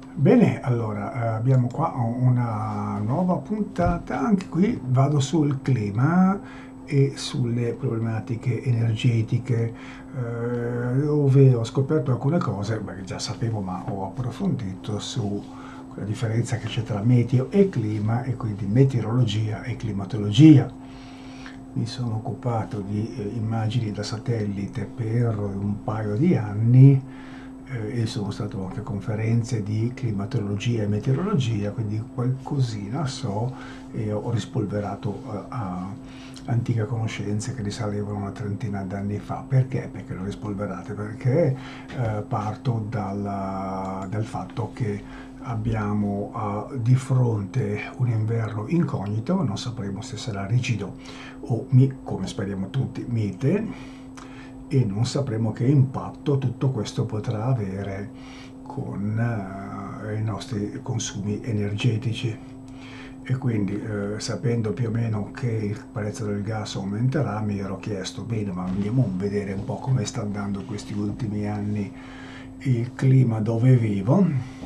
Bene, allora abbiamo qua una nuova puntata, anche qui vado sul clima e sulle problematiche energetiche, dove ho scoperto alcune cose, che già sapevo ma ho approfondito su la differenza che c'è tra meteo e clima e quindi meteorologia e climatologia. Mi sono occupato di immagini da satellite per un paio di anni e sono stato anche a conferenze di climatologia e meteorologia, quindi qualcosina so e ho rispolverato a antiche conoscenze che risalevano una trentina d'anni fa. Perché? Perché le ho rispolverate? Perché parto dal fatto che abbiamo di fronte un inverno incognito, non sapremo se sarà rigido o, come speriamo tutti, mite, e non sapremo che impatto tutto questo potrà avere con i nostri consumi energetici. E quindi sapendo più o meno che il prezzo del gas aumenterà, mi ero chiesto, bene, ma andiamo a vedere un po' come sta andando questi ultimi anni il clima dove vivo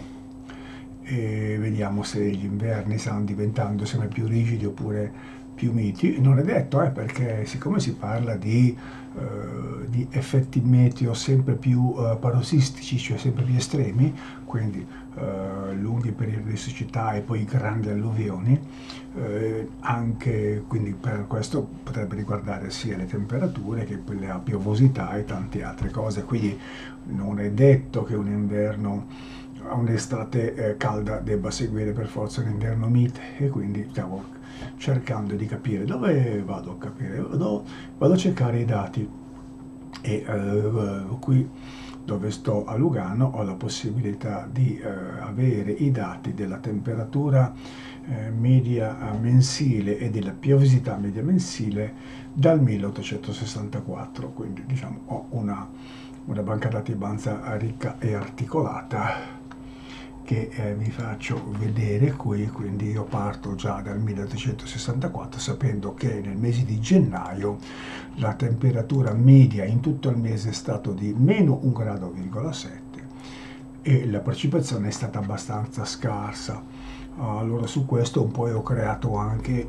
e vediamo se gli inverni stanno diventando sempre più rigidi oppure più miti. Non è detto, perché siccome si parla di effetti meteo sempre più parossistici, cioè sempre più estremi, quindi lunghi periodi di siccità e poi grandi alluvioni, anche quindi per questo potrebbe riguardare sia le temperature che la piovosità e tante altre cose. Quindi non è detto che un inverno a un'estate calda debba seguire per forza un inverno mite, e quindi stavo cercando di capire dove vado a capire, vado a cercare i dati e qui dove sto a Lugano ho la possibilità di avere i dati della temperatura media mensile e della piovosità media mensile dal 1864, quindi diciamo ho una banca dati abbastanza ricca e articolata che vi faccio vedere qui. Quindi io parto già dal 1864 sapendo che nel mese di gennaio la temperatura media in tutto il mese è stato di meno 1,7 gradi e la precipitazione è stata abbastanza scarsa. Allora su questo un po' ho creato anche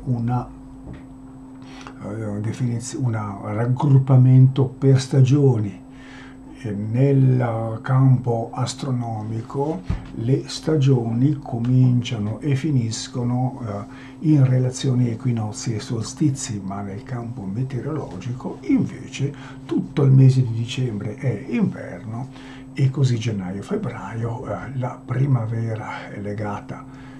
un raggruppamento per stagioni. Nel campo astronomico le stagioni cominciano e finiscono in relazione a equinozi e solstizi, ma nel campo meteorologico invece tutto il mese di dicembre è inverno e così gennaio-febbraio la primavera è legata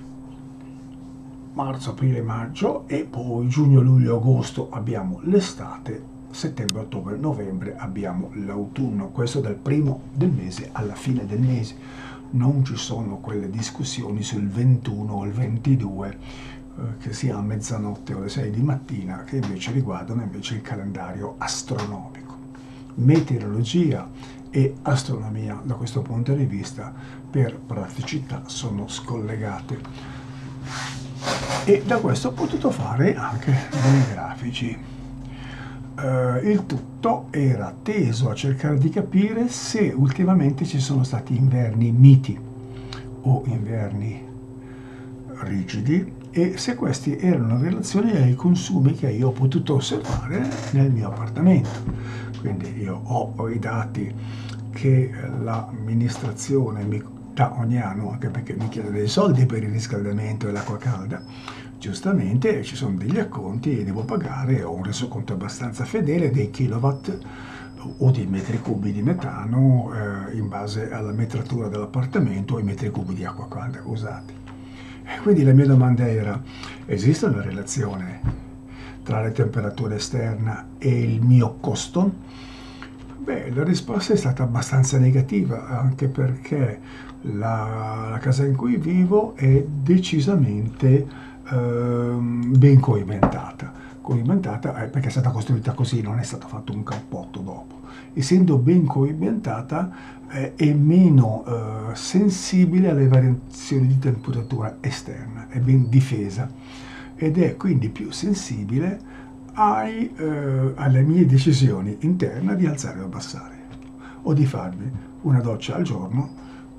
marzo, aprile, maggio e poi giugno, luglio, agosto abbiamo l'estate, settembre, ottobre, novembre abbiamo l'autunno, questo dal primo del mese alla fine del mese. Non ci sono quelle discussioni sul 21 o il 22 che sia a mezzanotte o alle 6 di mattina, che invece riguardano invece il calendario astronomico. Meteorologia e astronomia da questo punto di vista per praticità sono scollegate e da questo ho potuto fare anche dei grafici. Il tutto era teso a cercare di capire se ultimamente ci sono stati inverni miti o inverni rigidi e se questi erano in relazione ai consumi che io ho potuto osservare nel mio appartamento. Quindi io ho i dati che l'amministrazione mi dà ogni anno, anche perché mi chiede dei soldi per il riscaldamento e l'acqua calda. Giustamente ci sono degli acconti e devo pagare, ho un resoconto abbastanza fedele dei kilowatt o dei metri cubi di metano in base alla metratura dell'appartamento o i metri cubi di acqua calda usati. E quindi la mia domanda era, esiste una relazione tra la temperatura esterna e il mio costo? Beh, la risposta è stata abbastanza negativa, anche perché la casa in cui vivo è decisamente ben coimentata. Coimentata perché è stata costruita così, non è stato fatto un cappotto dopo. Essendo ben coimentata è meno sensibile alle variazioni di temperatura esterna, è ben difesa ed è quindi più sensibile alle mie decisioni interne di alzare o abbassare, o di farmi una doccia al giorno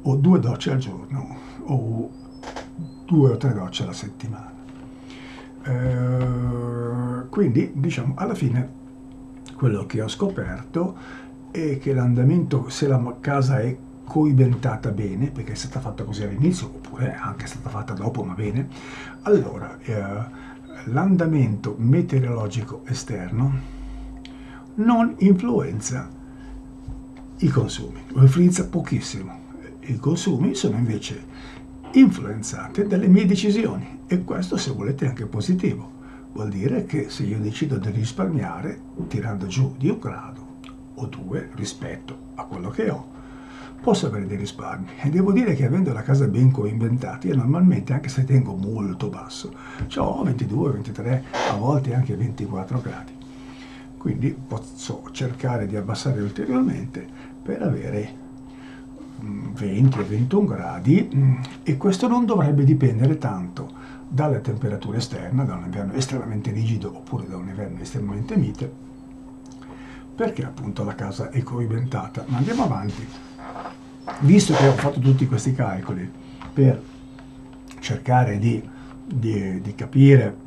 o 2 docce al giorno o 2 o 3 docce alla settimana. Quindi diciamo alla fine quello che ho scoperto è che l'andamento, se la casa è coibentata bene, perché è stata fatta così all'inizio oppure è anche stata fatta dopo, ma bene, allora l'andamento meteorologico esterno non influenza i consumi, lo influenza pochissimo. I consumi sono invece influenzati dalle mie decisioni e questo, se volete, è anche positivo. Vuol dire che se io decido di risparmiare tirando giù di 1 grado o 2 rispetto a quello che ho, posso avere dei risparmi. E devo dire che avendo la casa ben coinventata, io normalmente, anche se tengo molto basso, ho 22, 23, a volte anche 24 gradi. Quindi posso cercare di abbassare ulteriormente per avere 20 o 21 gradi e questo non dovrebbe dipendere tanto dalla temperatura esterna, da un inverno estremamente rigido oppure da un inverno estremamente mite, perché appunto la casa è coibentata. Ma andiamo avanti. Visto che ho fatto tutti questi calcoli per cercare di capire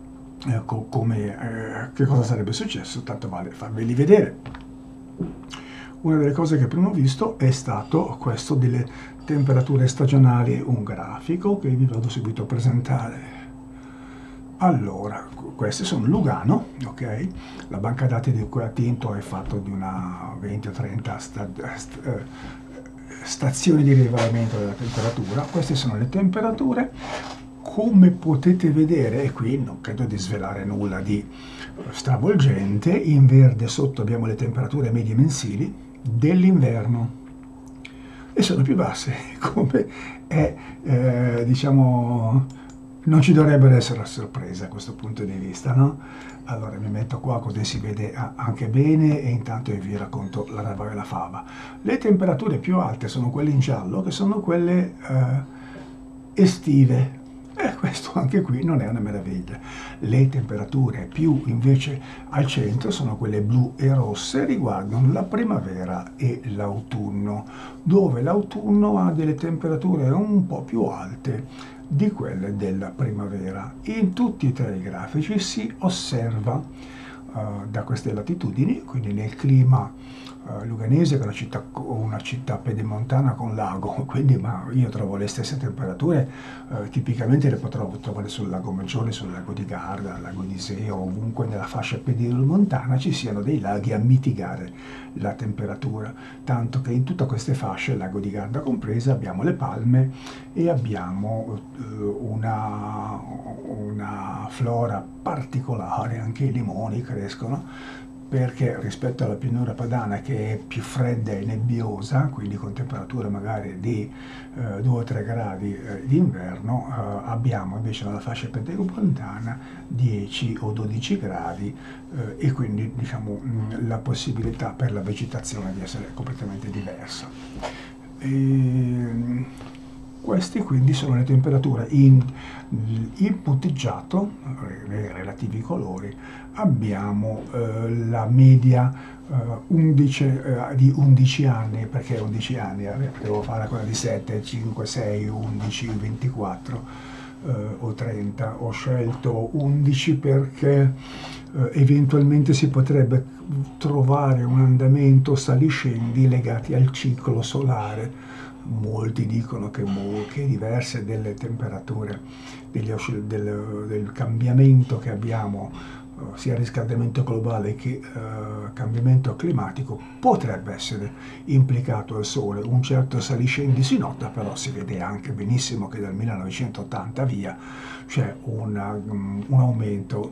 che cosa sarebbe successo, tanto vale farveli vedere. Una delle cose che prima ho visto è stato questo delle temperature stagionali, un grafico che vi vado subito a presentare. Allora, queste sono Lugano, ok? La banca dati di cui attinto è fatta di una 20-30 stazioni di rilevamento della temperatura. Queste sono le temperature. Come potete vedere, e qui non credo di svelare nulla di stravolgente, in verde sotto abbiamo le temperature medie mensili dell'inverno e sono più basse, come è, diciamo, non ci dovrebbero essere sorprese a questo punto di vista, no? Allora mi metto qua così si vede anche bene e intanto vi racconto la rava e la fava. Le temperature più alte sono quelle in giallo, che sono quelle estive. E questo anche qui non è una meraviglia. Le temperature più invece al centro sono quelle blu e rosse, riguardano la primavera e l'autunno, dove l'autunno ha delle temperature un po' più alte di quelle della primavera. In tutti e tre i grafici si osserva da queste latitudini, quindi nel clima luganese, che è una città pedemontana con lago, quindi ma io trovo le stesse temperature, tipicamente le potrò trovare sul lago Maggiore, sul lago di Garda, al lago di Iseo, ovunque nella fascia pedemontana ci siano dei laghi a mitigare la temperatura, tanto che in tutte queste fasce, il lago di Garda compresa, abbiamo le palme e abbiamo una flora particolare, anche i limoni crescono, perché rispetto alla pianura padana, che è più fredda e nebbiosa, quindi con temperature magari di 2 o 3 gradi d'inverno, abbiamo invece nella fascia pedemontana 10 o 12 gradi e quindi diciamo la possibilità per la vegetazione di essere completamente diversa. Queste quindi sono le temperature in punteggiato, nei relativi colori. Abbiamo la media 11, di 11 anni, perché 11 anni? Devo fare quella di 7, 5, 6, 11, 24 o 30. Ho scelto 11 perché eventualmente si potrebbe trovare un andamento saliscendi legati al ciclo solare. Molti dicono che diverse delle temperature, del cambiamento che abbiamo, sia riscaldamento globale che cambiamento climatico, potrebbe essere implicato al Sole. Un certo saliscendi si nota, però si vede anche benissimo che dal 1980 via c'è un aumento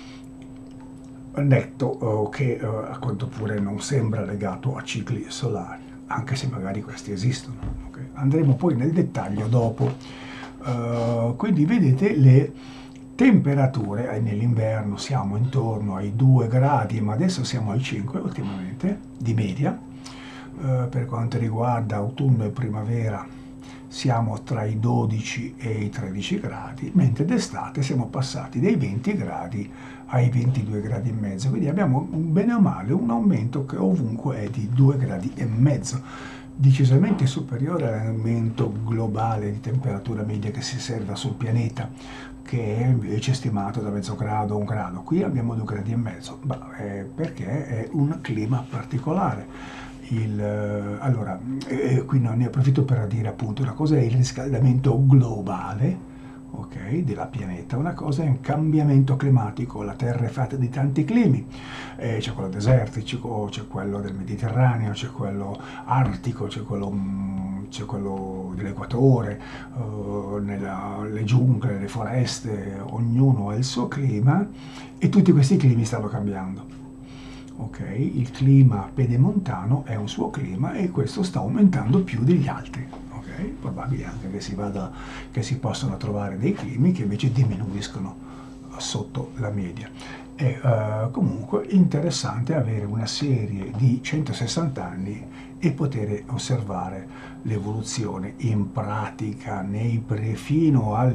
netto che a quanto pure non sembra legato a cicli solari, anche se magari questi esistono. Okay? Andremo poi nel dettaglio dopo. Quindi vedete le temperature, nell'inverno siamo intorno ai 2 gradi, ma adesso siamo ai 5 ultimamente, di media. Per quanto riguarda autunno e primavera siamo tra i 12 e i 13 gradi, mentre d'estate siamo passati dai 20 gradi ai 22 gradi e mezzo, quindi abbiamo bene o male un aumento che ovunque è di 2 gradi e mezzo. decisamente superiore all'aumento globale di temperatura media che si osserva sul pianeta, che è invece stimato da mezzo grado a 1 grado. Qui abbiamo 2,5 gradi, perché è un clima particolare. Allora, qui ne approfitto per dire appunto, una cosa è il riscaldamento globale, ok, della pianeta, una cosa è un cambiamento climatico. La Terra è fatta di tanti climi, c'è quello desertico, c'è quello del Mediterraneo, c'è quello artico, c'è quello dell'equatore, le giungle, le foreste, ognuno ha il suo clima e tutti questi climi stanno cambiando. Ok, il clima pedemontano è un suo clima e questo sta aumentando più degli altri. Ok, probabile anche che si possano trovare dei climi che invece diminuiscono sotto la media. È comunque interessante avere una serie di 160 anni e poter osservare l'evoluzione in pratica fino al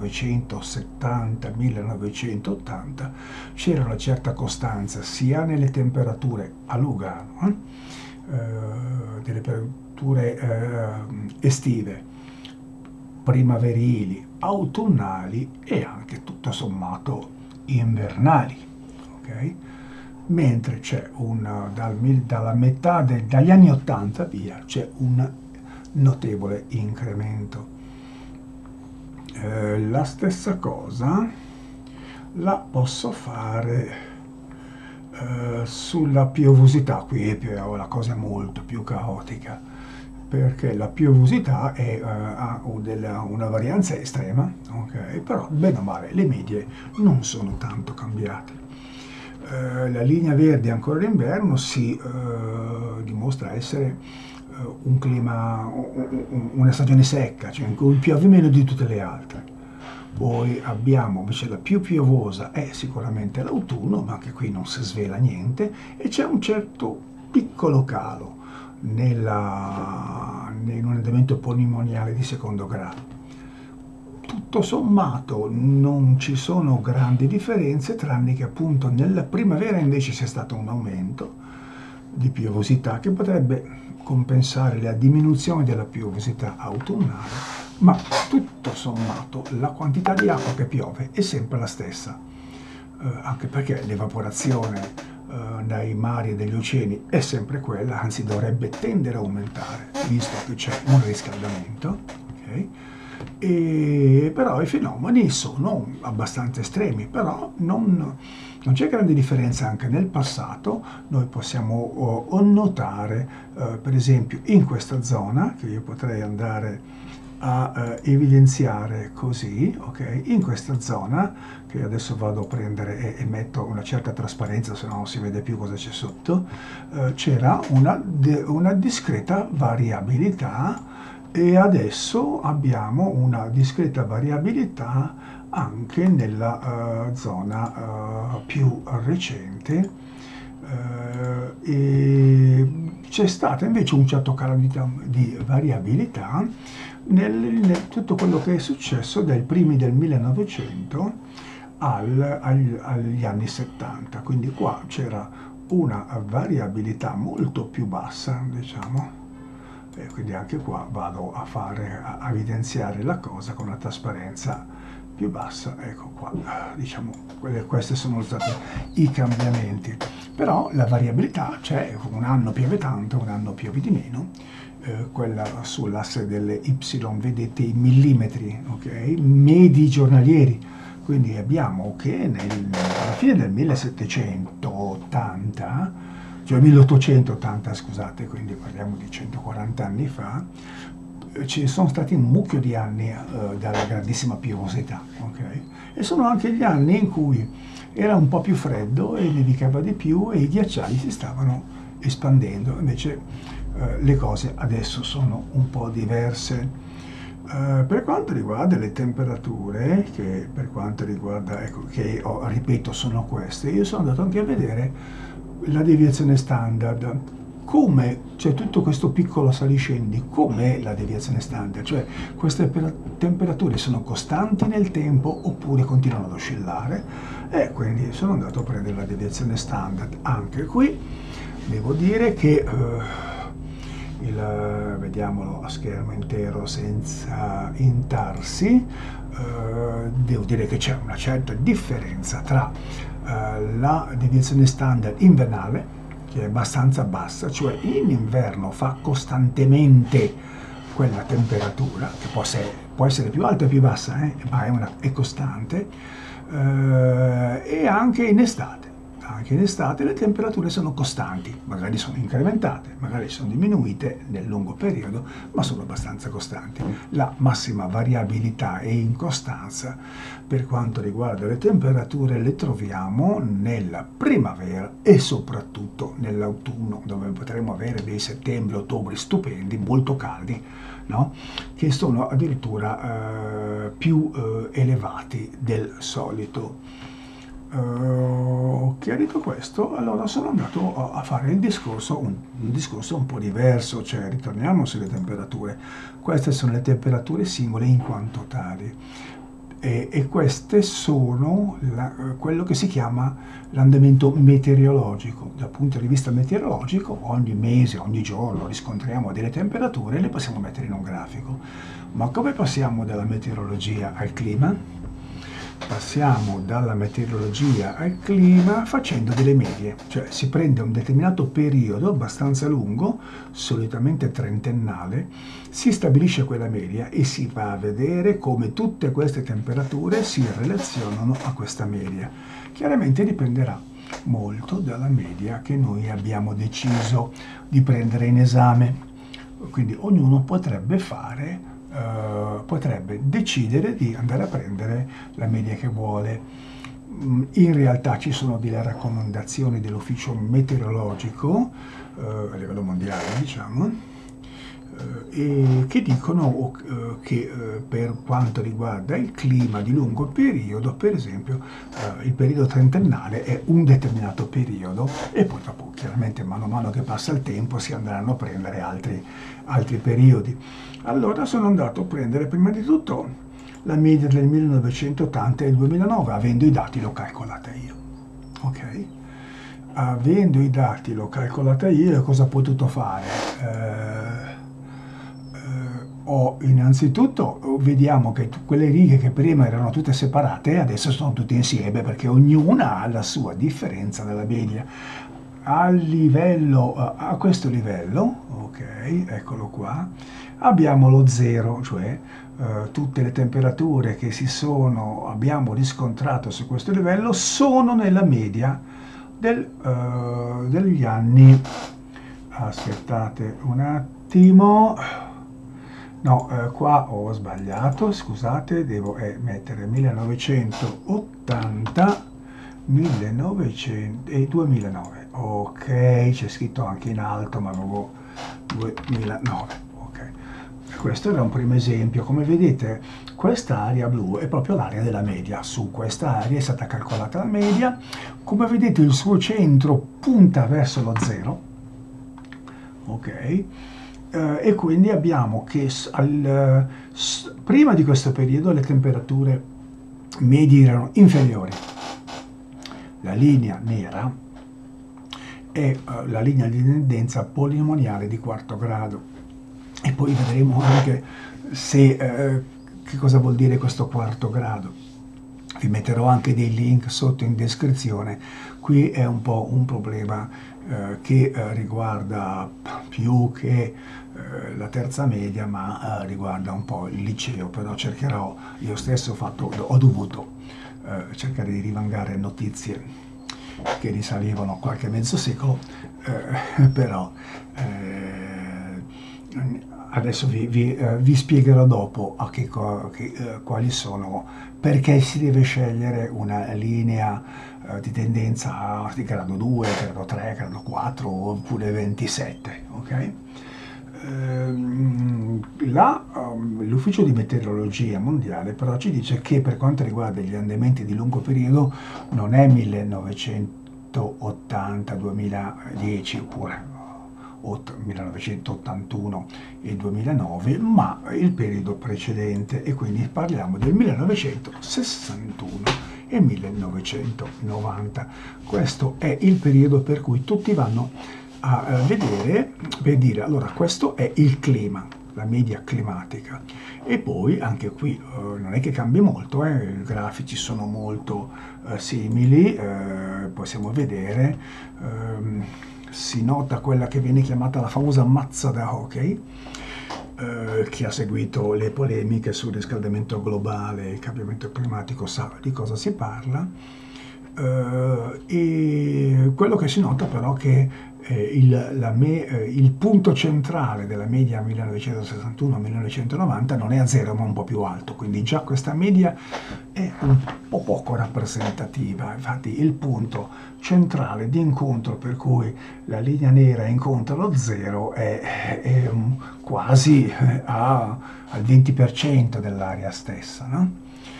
1970-1980 c'era una certa costanza sia nelle temperature a Lugano, delle temperature estive, primaverili, autunnali e anche tutto sommato invernali, ok? Mentre c'è dalla metà dagli anni 80 via c'è un notevole incremento. La stessa cosa la posso fare sulla piovosità. Qui la cosa è molto più caotica, perché la piovosità ha una varianza estrema, okay? Però bene o male le medie non sono tanto cambiate. La linea verde ancora d'inverno si dimostra essere un clima, una stagione secca, cioè in cui piove meno di tutte le altre. Poi abbiamo invece la più piovosa è sicuramente l'autunno, ma anche qui non si svela niente, e c'è un certo piccolo calo in un andamento polimoniale di secondo grado. Tutto sommato non ci sono grandi differenze, tranne che appunto nella primavera invece c'è stato un aumento di piovosità che potrebbe compensare la diminuzione della piovosità autunnale, ma tutto sommato la quantità di acqua che piove è sempre la stessa, anche perché l'evaporazione dai mari e dagli oceani è sempre quella, anzi dovrebbe tendere a aumentare, visto che c'è un riscaldamento, okay? Però i fenomeni sono abbastanza estremi, però non c'è grande differenza anche nel passato. Noi possiamo notare, per esempio, in questa zona, che io potrei andare a evidenziare così, ok? In questa zona, che adesso vado a prendere e metto una certa trasparenza, se no non si vede più cosa c'è sotto, c'era una discreta variabilità, e adesso abbiamo una discreta variabilità anche nella zona più recente, e c'è stata invece un certo calo di variabilità nel tutto quello che è successo dai primi del 1900 agli anni 70, quindi qua c'era una variabilità molto più bassa, diciamo. E quindi anche qua vado a evidenziare la cosa con una trasparenza più bassa. Ecco qua, diciamo, questi sono stati i cambiamenti. Però la variabilità c'è, un anno piove tanto, un anno piove di meno. Quella sull'asse delle Y, vedete i millimetri, ok? Medi giornalieri. Quindi abbiamo che alla fine del 1780, cioè 1880, scusate, quindi parliamo di 140 anni fa, ci sono stati un mucchio di anni dalla grandissima piovosità, okay? E sono anche gli anni in cui era un po' più freddo e nevicava di più e i ghiacciai si stavano espandendo, invece le cose adesso sono un po' diverse. Per quanto riguarda le temperature, che per quanto riguarda, ecco, che ripeto sono queste, io sono andato anche a vedere la deviazione standard, come c'è tutto questo piccolo saliscendi, com'è la deviazione standard, cioè queste temperature sono costanti nel tempo oppure continuano ad oscillare, e quindi sono andato a prendere la deviazione standard. Anche qui devo dire che vediamolo a schermo intero senza intarsi, devo dire che c'è una certa differenza tra la deviazione standard invernale, che è abbastanza bassa, cioè in inverno fa costantemente quella temperatura, che può essere più alta o più bassa, ma è costante, e anche in estate. Anche in estate le temperature sono costanti, magari sono incrementate, magari sono diminuite nel lungo periodo, ma sono abbastanza costanti. La massima variabilità e incostanza per quanto riguarda le temperature le troviamo nella primavera e soprattutto nell'autunno, dove potremo avere dei settembre-ottobre stupendi, molto caldi, no? Che sono addirittura più elevati del solito. Chiarito questo, allora sono andato a fare il discorso, un discorso un po' diverso, cioè ritorniamo sulle temperature. Queste sono le temperature singole in quanto tali e queste sono quello che si chiama l'andamento meteorologico. Dal punto di vista meteorologico, ogni mese, ogni giorno riscontriamo delle temperature e le possiamo mettere in un grafico. Ma come passiamo dalla meteorologia al clima? Passiamo dalla meteorologia al clima facendo delle medie, cioè si prende un determinato periodo abbastanza lungo, solitamente trentennale, si stabilisce quella media e si va a vedere come tutte queste temperature si relazionano a questa media. Chiaramente dipenderà molto dalla media che noi abbiamo deciso di prendere in esame, quindi ognuno potrebbe decidere di andare a prendere la media che vuole. In realtà ci sono delle raccomandazioni dell'ufficio meteorologico a livello mondiale, diciamo, che dicono che per quanto riguarda il clima di lungo periodo, per esempio, il periodo trentennale è un determinato periodo e poi dopo chiaramente mano a mano che passa il tempo si andranno a prendere altri periodi. Allora sono andato a prendere prima di tutto la media del 1980 e il 2009, avendo i dati l'ho calcolata io. Ok? Avendo i dati l'ho calcolata io, cosa ho potuto fare? Innanzitutto vediamo che quelle righe che prima erano tutte separate adesso sono tutte insieme perché ognuna ha la sua differenza dalla media. A questo livello, ok, eccolo qua, abbiamo lo zero, cioè tutte le temperature che abbiamo riscontrato su questo livello sono nella media degli anni. Aspettate un attimo. No, qua ho sbagliato, scusate, devo mettere 1980, 1900 e 2009. Ok, c'è scritto anche in alto, ma avevo 2009. Ok, questo era un primo esempio. Come vedete, questa area blu è proprio l'area della media. Su questa area è stata calcolata la media. Come vedete, il suo centro punta verso lo zero. Ok. E quindi abbiamo che prima di questo periodo le temperature medie erano inferiori. La linea nera è la linea di tendenza polinomariale di quarto grado e poi vedremo anche che cosa vuol dire questo quarto grado. Vi metterò anche dei link sotto in descrizione. Qui è un po' un problema che riguarda più che la terza media, ma riguarda un po' il liceo, però cercherò, io stesso ho dovuto cercare di rivangare notizie che risalivano qualche mezzo secolo, però adesso vi spiegherò dopo quali sono, perché si deve scegliere una linea di tendenza di grado 2, grado 3, grado 4 oppure 27, ok? L'ufficio di meteorologia mondiale però ci dice che per quanto riguarda gli andamenti di lungo periodo non è 1980-2010 oppure 1981 e 2009, ma il periodo precedente, e quindi parliamo del 1961 e 1990. Questo è il periodo per cui tutti vanno a vedere per dire, allora questo è il clima, la media climatica, e poi anche qui non è che cambi molto, i grafici sono molto simili, possiamo vedere, si nota quella che viene chiamata la famosa mazza da hockey, chi ha seguito le polemiche sul riscaldamento globale e il cambiamento climatico sa di cosa si parla. E quello che si nota però è che il punto centrale della media 1961-1990 non è a zero ma un po' più alto, quindi già questa media è un po' poco rappresentativa. Infatti il punto centrale di incontro per cui la linea nera incontra lo zero è quasi al 20% dell'area stessa, no?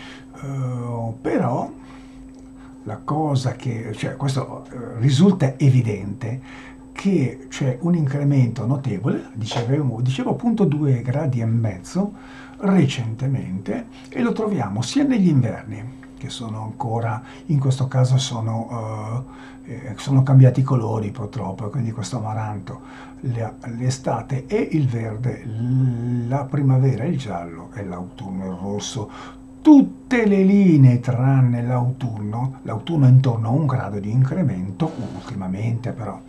Però la cosa che, cioè questo risulta evidente che c'è un incremento notevole, dicevo appunto 2 gradi e mezzo recentemente, e lo troviamo sia negli inverni, che sono ancora, in questo caso sono cambiati i colori purtroppo, quindi questo amaranto, l'estate è il verde, la primavera è il giallo e l'autunno è il rosso. Tutte le linee tranne l'autunno intorno a 1 grado di incremento, ultimamente però,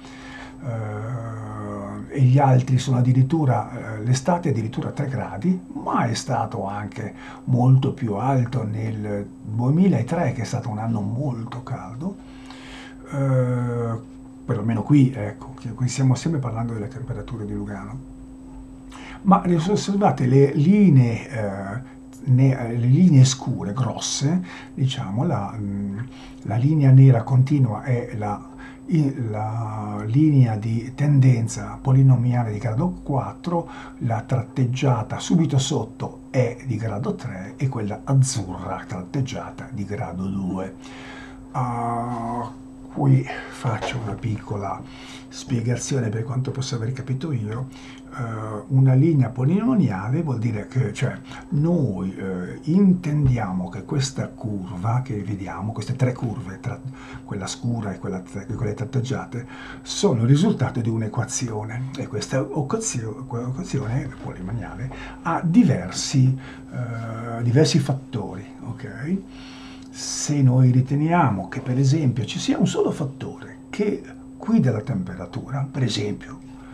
e gli altri sono addirittura, l'estate addirittura 3 gradi, ma è stato anche molto più alto nel 2003, che è stato un anno molto caldo, perlomeno qui, ecco, qui stiamo sempre parlando delle temperature di Lugano. Ma osservate le linee scure, grosse, diciamo, la linea nera continua è la linea di tendenza polinomiale di grado 4, la tratteggiata subito sotto è di grado 3 e quella azzurra tratteggiata di grado 2. Qui faccio una piccola spiegazione per quanto possa aver capito io. Una linea polinomiale vuol dire che, cioè, noi intendiamo che questa curva che vediamo, queste 3 curve, tra quella scura e quelle tratteggiate, sono il risultato di un'equazione, e questa equazione polinomiale ha diversi fattori, ok? Se noi riteniamo che per esempio ci sia un solo fattore che guida la temperatura, per esempio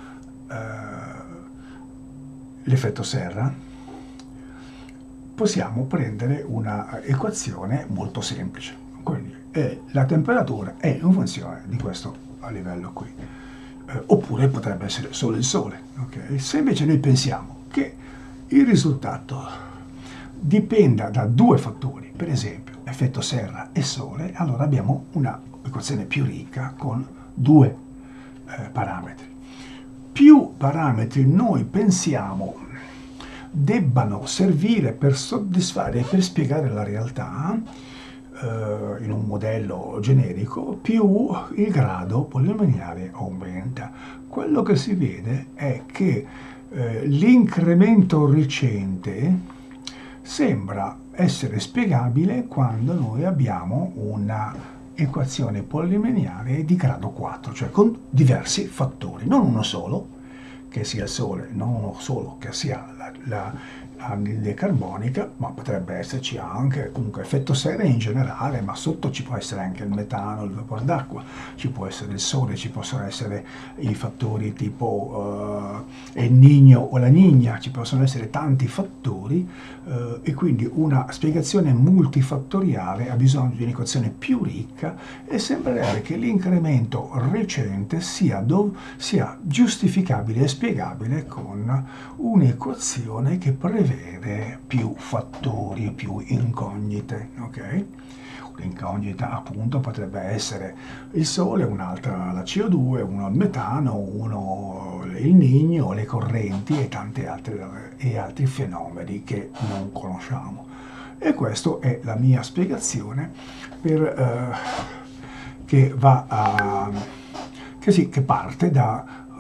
l'effetto serra, possiamo prendere una equazione molto semplice. Quindi la temperatura è in funzione di questo a livello qui. Oppure potrebbe essere solo il sole. Okay? Se invece noi pensiamo che il risultato dipenda da 2 fattori, per esempio effetto serra e sole, allora abbiamo una equazione più ricca con 2 parametri. Più parametri noi pensiamo debbano servire per soddisfare e per spiegare la realtà in un modello generico, più il grado polinomiale aumenta. Quello che si vede è che l'incremento recente sembra essere spiegabile quando noi abbiamo una equazione polinomiale di grado 4, cioè con diversi fattori, non uno solo, che sia il Sole, non uno solo che sia l'anidride carbonica, ma potrebbe esserci anche comunque effetto serra in generale, ma sotto ci può essere anche il metano, il vapore d'acqua, ci può essere il Sole, ci possono essere i fattori tipo El Niño o la Niña, ci possono essere tanti fattori, e quindi una spiegazione multifattoriale ha bisogno di un'equazione più ricca, e sembrerebbe che l'incremento recente sia giustificabile e spiegabile con un'equazione che prevede più fattori, più incognite, ok? Un'incognita appunto potrebbe essere il Sole, un'altra la CO2, uno il metano, uno il Niño, le correnti e tanti altri fenomeni che non conosciamo. E questa è la mia spiegazione che parte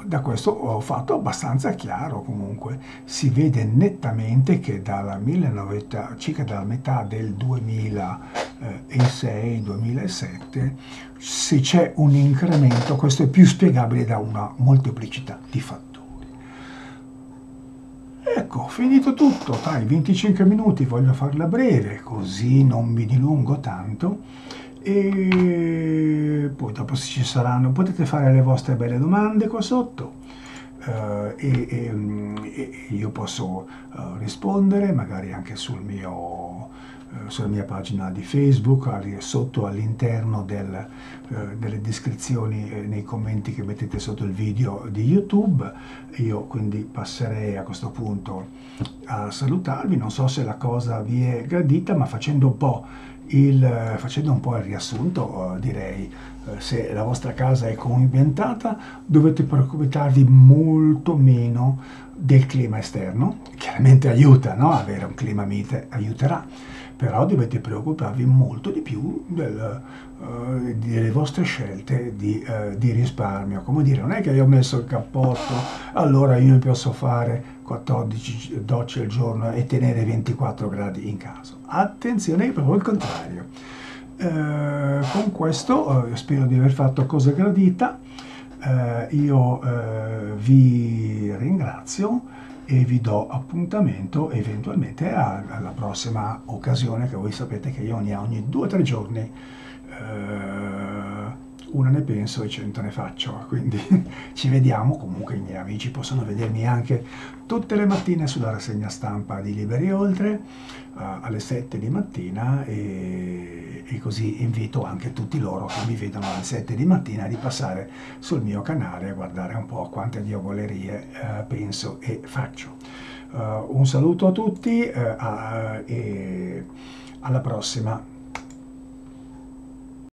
da questo ho fatto abbastanza chiaro comunque, si vede nettamente che circa dalla metà del 2006-2007 se c'è un incremento, questo è più spiegabile da una molteplicità di fattori. Ecco, finito tutto, dai, 25 minuti, voglio farla breve, così non mi dilungo tanto. E poi dopo se ci saranno, potete fare le vostre belle domande qua sotto e io posso rispondere, magari anche sulla mia pagina di Facebook, sotto all'interno delle descrizioni nei commenti che mettete sotto il video di YouTube. Io quindi passerei a questo punto a salutarvi, non so se la cosa vi è gradita, ma facendo un po' il riassunto, direi, se la vostra casa è coambientata dovete preoccuparvi molto meno del clima esterno, chiaramente aiuta, no? Avere un clima mite aiuterà, però dovete preoccuparvi molto di più delle vostre scelte di risparmio. Come dire, non è che io ho messo il cappotto, allora io posso fare 14 docce al giorno e tenere 24 gradi in casa. Attenzione, è proprio il contrario. Con questo spero di aver fatto cosa gradita. Io vi ringrazio e vi do appuntamento eventualmente alla prossima occasione, che voi sapete che io ogni 2 o 3 giorni una ne penso e 100 ne faccio, quindi ci vediamo. Comunque i miei amici possono vedermi anche tutte le mattine sulla rassegna stampa di Liberi Oltre alle 7 di mattina e così invito anche tutti loro che mi vedono alle 7 di mattina di passare sul mio canale a guardare un po' quante diavolerie penso e faccio. Un saluto a tutti e alla prossima.